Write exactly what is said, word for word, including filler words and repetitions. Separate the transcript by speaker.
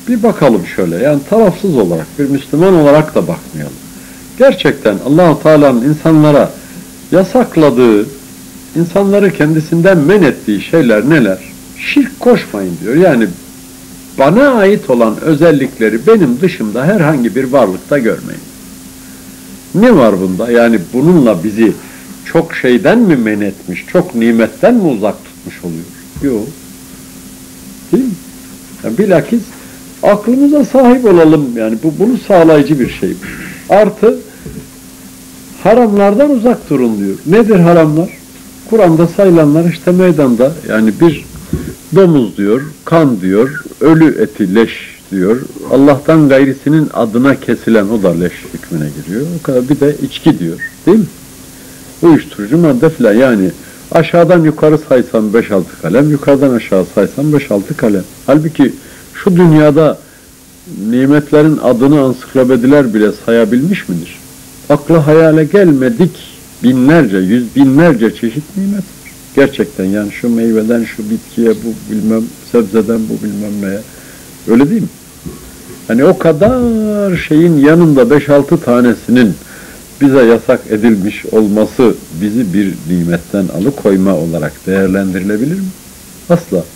Speaker 1: bir bakalım şöyle. Yani tarafsız olarak, bir Müslüman olarak da bakmayalım. Gerçekten Allah-u Teala'nın insanlara yasakladığı, insanları kendisinden men ettiği şeyler neler? Şirk koşmayın diyor. Yani bana ait olan özellikleri benim dışımda herhangi bir varlıkta görmeyin. Ne var bunda? Yani bununla bizi çok şeyden mi men etmiş, çok nimetten mi uzak tutmuş oluyor? Yok. Değil mi? Yani bilakis aklımıza sahip olalım. Yani bu bunu sağlayıcı bir şey. Artı haramlardan uzak durun diyor. Nedir haramlar? Kur'an'da sayılanlar işte meydanda. Yani bir domuz diyor, kan diyor, ölü eti, leş diyor. Allah'tan gayrisinin adına kesilen o da leş hükmüne giriyor. O kadar bir de içki diyor. Değil mi? Uyuşturucu madde filan. Yani aşağıdan yukarı saysan beş altı kalem, yukarıdan aşağı saysan beş altı kalem. Halbuki şu dünyada nimetlerin adını ansiklopediler bile sayabilmiş midir? Akla hayale gelmedik binlerce, yüz binlerce çeşit nimet var. Gerçekten yani şu meyveden, şu bitkiye, bu bilmem sebzeden, bu bilmem neye. Öyle değil mi? Hani o kadar şeyin yanında beş altı tanesinin bize yasak edilmiş olması bizi bir nimetten alıkoyma olarak değerlendirilebilir mi? Asla.